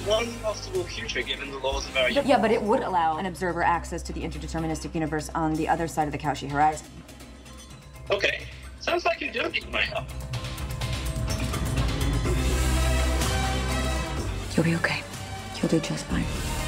one possible future given the laws of our universe. Yeah, but it would allow an observer access to the interdeterministic universe on the other side of the Cauchy horizon. Okay. Sounds like you do need my help. You'll be okay. You'll do just fine.